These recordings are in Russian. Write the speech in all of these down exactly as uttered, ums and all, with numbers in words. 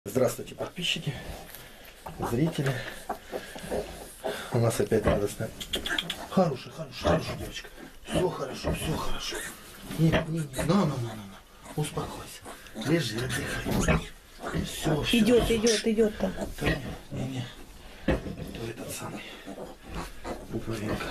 Здравствуйте, подписчики, зрители. У нас опять радостная. Хорошая, хорошая, хорошая девочка. Все хорошо, все хорошо. Не, не, не, на, на, на, на, на. Успокойся. Лежи, отдыхай. Все, все. Идет, все. идет, идет там. Да, не, не. То этот самый. Пуповинка.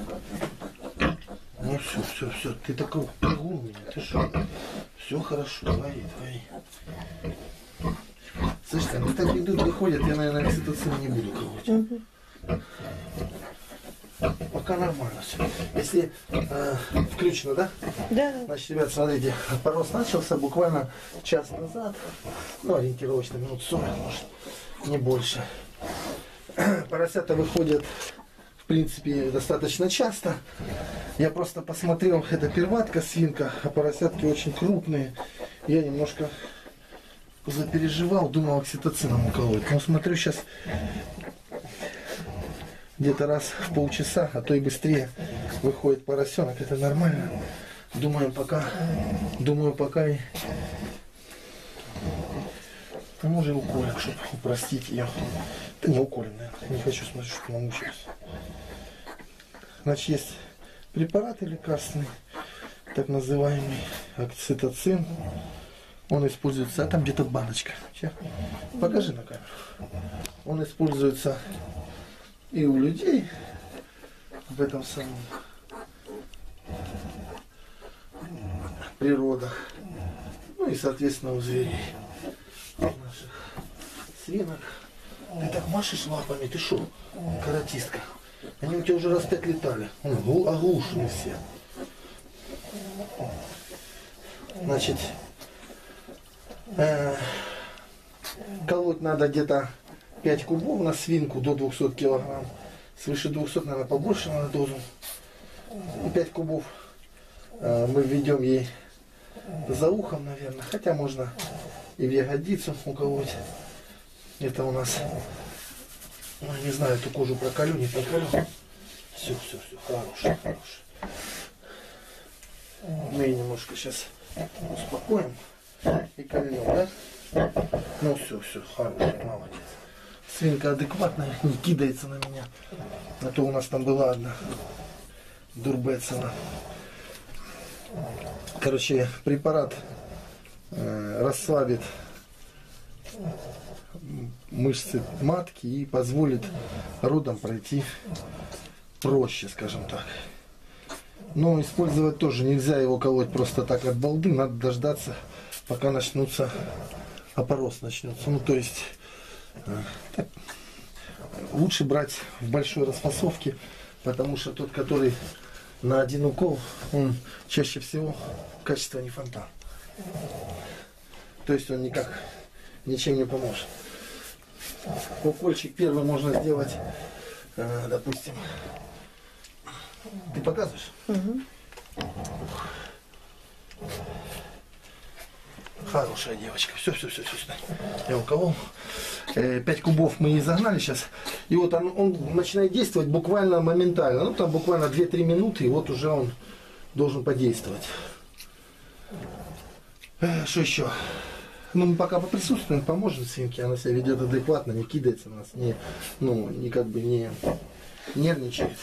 Ну все, все, все. Ты такой прыгун у меня. Ты что? Все хорошо. Твои, твои. Слышь, они так идут, выходят, я, наверное, окситоцин не буду колоть. Угу. Пока нормально все. Если э, включено, да? Да. Значит, ребят, смотрите, порос начался буквально час назад. Ну, ориентировочно минут сорок, может, не больше. Поросята выходят, в принципе, достаточно часто. Я просто посмотрел, это перватка, свинка, а поросятки очень крупные. Я немножко запереживал, думал окситоцином уколоть. Но смотрю, сейчас где-то раз в полчаса, а то и быстрее выходит поросенок. Это нормально. Думаю, пока, думаю, пока и а может уколем, чтобы упростить ее. Да не уколем, наверное. Не хочу смотреть, что намучилась. Значит, есть препараты лекарственные, так называемый окситоцин. Он используется, а там где-то баночка. Сейчас. Покажи на камеру. Он используется и у людей в этом самом природах, ну и соответственно у зверей, у наших свинок. Ты так машешь лапами, ты шо, каратистка? Они у тебя уже раз пять летали, оглушены все. Значит, Э, колоть надо где-то пять кубов на свинку до двухсот килограмм. Свыше двухсот, наверное, побольше надо дозу. И пять кубов э, мы введем ей за ухом, наверное. Хотя можно и в ягодицу уколоть. Это у нас, ну, не знаю, эту кожу проколю, не проколю. Все, все, все, хорошо, хорошо. Мы ее немножко сейчас успокоим. И кольнем, да? Ну все, все, хороший, молодец. Свинка адекватная, не кидается на меня. А то у нас там была одна Дурбецена. Короче, препарат э, расслабит мышцы матки и позволит родам пройти проще, скажем так. Но использовать тоже нельзя его колоть просто так от балды, надо дождаться, пока начнутся, опорос начнется. Ну, то есть, э, так, лучше брать в большой расфасовке, потому что тот, который на один укол, он чаще всего качество не фонтан. То есть он никак, ничем не поможет. Укольчик первый можно сделать, э, допустим, ты показываешь? Угу. Хорошая девочка. Все, все, все, все. Я уколол. Пять кубов мы ей загнали сейчас. И вот он, он начинает действовать буквально моментально. Ну, там буквально две-три минуты, и вот уже он должен подействовать. Что еще? Ну, мы пока поприсутствуем, поможем свинке. Она себя ведет адекватно, не кидается на нас, не, ну, не как бы не нервничает.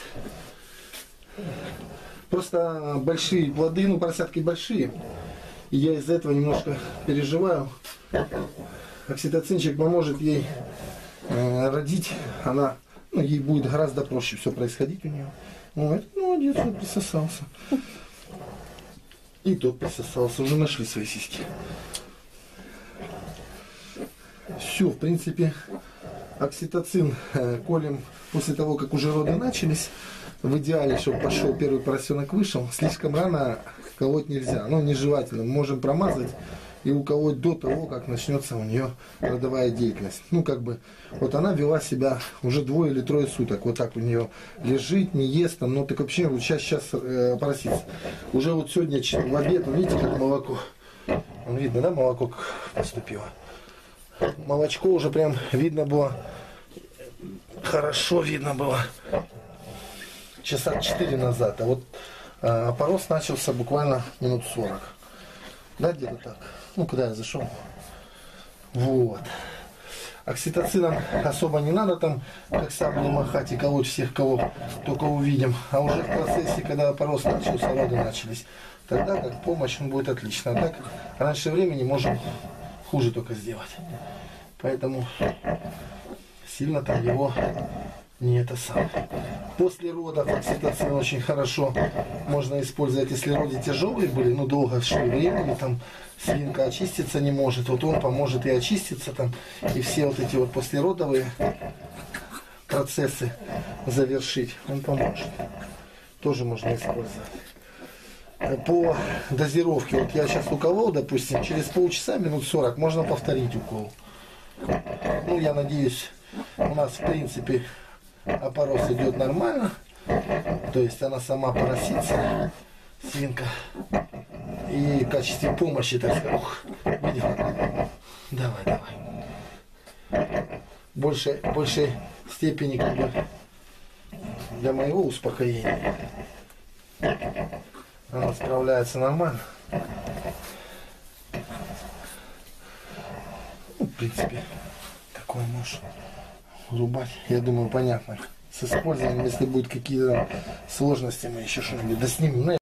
Просто большие плоды, ну, поросятки большие. И я из-за этого немножко переживаю. Окситоцинчик поможет ей э, родить. Она, ну, ей будет гораздо проще все происходить у нее. Ну, это молодец, он присосался. И тот присосался, уже нашли свои сиськи. Все, в принципе, окситоцин э, колем после того, как уже роды начались. В идеале, чтобы пошел первый поросенок, вышел. Слишком рано колоть нельзя. Ну, нежелательно. Мы можем промазать и уколоть до того, как начнется у нее родовая деятельность. Ну, как бы, вот она вела себя уже двое или трое суток. Вот так у нее лежит, не ест, там, ну, так вообще, вот сейчас, сейчас э, поросится. Уже вот сегодня в обед, видите, как молоко. Вон видно, да, молоко как поступило. Молочко уже прям видно было, хорошо видно было. Часа четыре назад, а вот а, опорос начался буквально минут сорок. Да, где-то так. Ну, куда я зашел. Вот. Окситоцином особо не надо там как саблей махать и колоть всех, кого только увидим. А уже в процессе, когда опорос начался, роды начались, тогда как помощь он будет отлично. А так раньше времени можем хуже только сделать. Поэтому сильно там его не это самое. После родов окситоцин очень хорошо можно использовать, если роды тяжелые были, ну долго шли времени, там свинка очиститься не может, вот он поможет и очиститься там, и все вот эти вот послеродовые процессы завершить, он поможет. Тоже можно использовать. По дозировке, вот я сейчас уколол, допустим, через полчаса, минут сорок, можно повторить укол. Ну, я надеюсь, у нас в принципе опорос идет нормально, то есть она сама поросится, свинка, и в качестве помощи, так сказать, ух, видел? Давай, давай. Больше, большей степени как бы для моего успокоения. Она справляется нормально. Ну, в принципе, такое можешь рубать. Я думаю, понятно. С использованием, если будут какие-то сложности, мы еще что-нибудь доснимем.